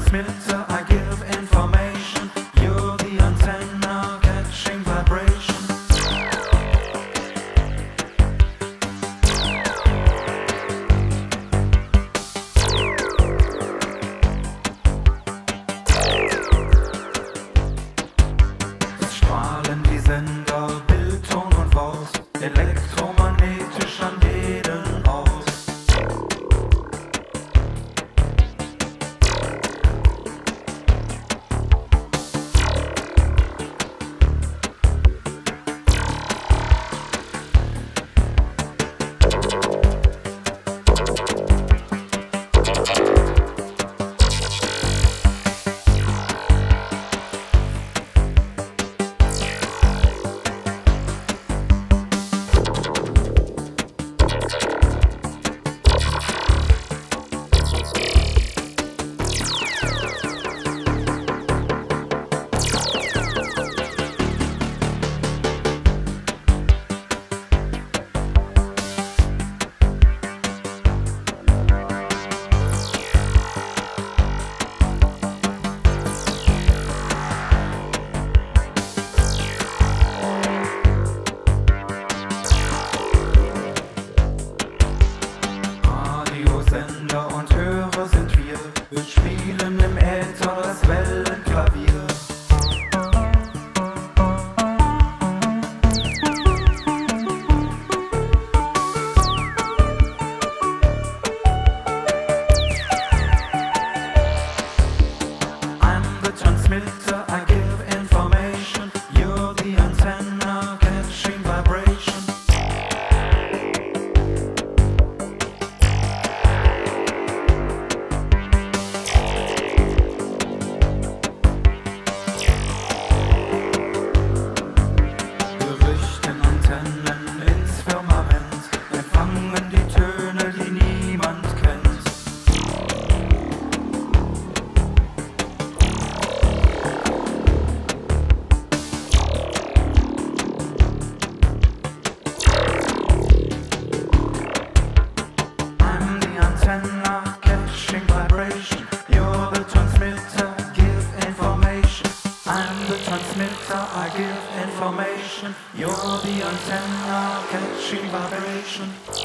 transmitter, I give information. You're the antenna catching vibration. Es strahlen die Sender, Bild, Ton und Wort, elektromagnetisch an jeden Ort. Sender und Hörer sind wir spielen im Äther das Wellenklavier. I'm the transmitter, I give information. You're the antenna catching vibration. I give information. You're the antenna catching vibration.